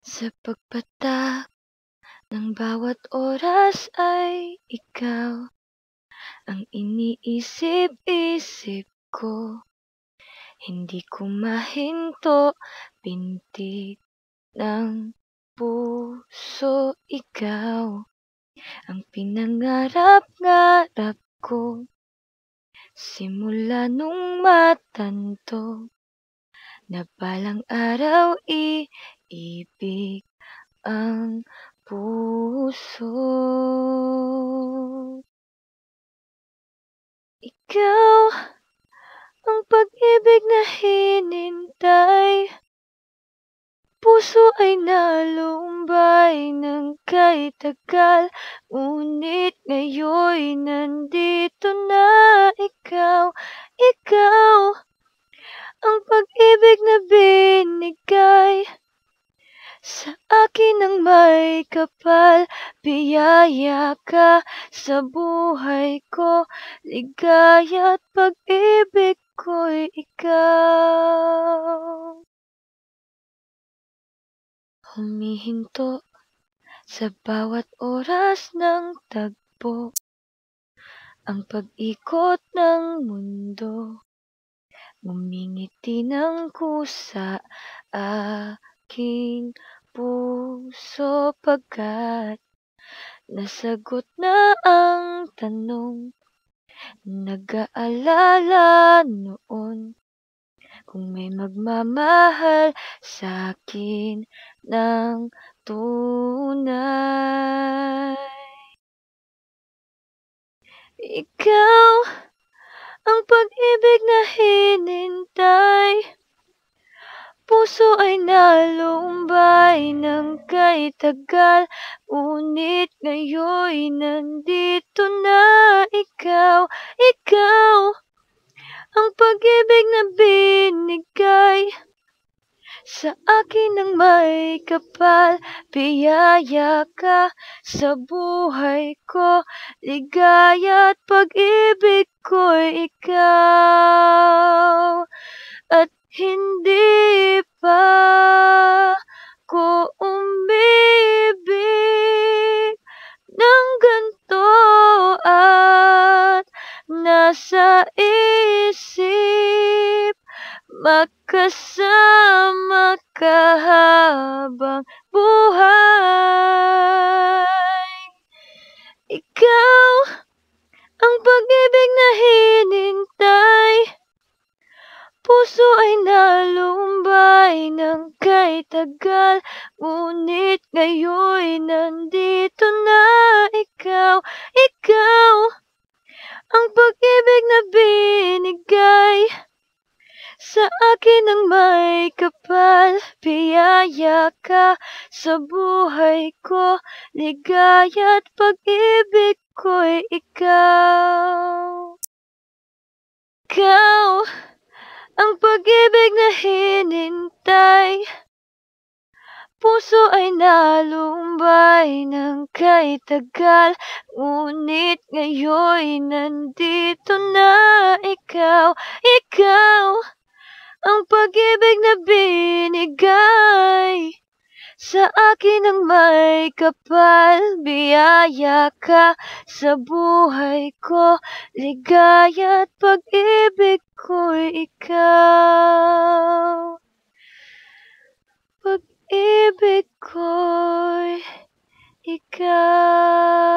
Sa pagpatak ng bawat oras ay ikaw ang iniisip-isip ko. Hindi ko mahinto, pintig ng puso, ikaw ang pinangarap-ngarap ko. Simula nung matanto na balang araw iibig ang puso. Ikaw ang pag-ibig na hinintay, puso ay nalumbay ng kay tagal, ngunit ngayon'y nandito na ikaw. Ikaw ang pag-ibig na binigay sa akin ng may kapal, biyaya ka sa buhay ko, ligaya't pag-ibig ko'y ikaw. Humihinto sa bawat oras ng tagpo, ang pag-ikot ng mundo, ngumingiti ng kusa aking puso, pagkat nasagot na ang tanong nag-aalala noon, kung may magmamahal sa'kin ng tunay. Ikaw ang pag-ibig na hinintay, puso ay nalumbay ng kay tagal, ngunit ngayon'y nandito na ikaw. Ikaw ang pag-ibig na binigay sa akin ng may kapal, biyaya ka sa buhay ko, ligaya't pag-ibig ko'y ikaw. At hindi pa ko umibig ng ganito, at nasa isip magkasama ka habang buhay. Ikaw ang pag-ibig na hinintay, puso ay nalumbay ng kay tagal, ngunit ngayon'y nandito na ikaw. Ikaw ang pag-ibig na binigay sa akin ng may kapal, biyaya ka sa buhay ko, ligaya't pag-ibig ko'y ikaw. Ikaw ang pag-ibig na hinintay, puso ay nalumbay ng kay tagal, ngunit ngayon'y nandito na ikaw. Ikaw ang pag-ibig na binigay sa akin ng may kapal, biyaya ka sa buhay ko, ligaya't pag-ibig ko'y ikaw. Pag-ibig ko'y ikaw.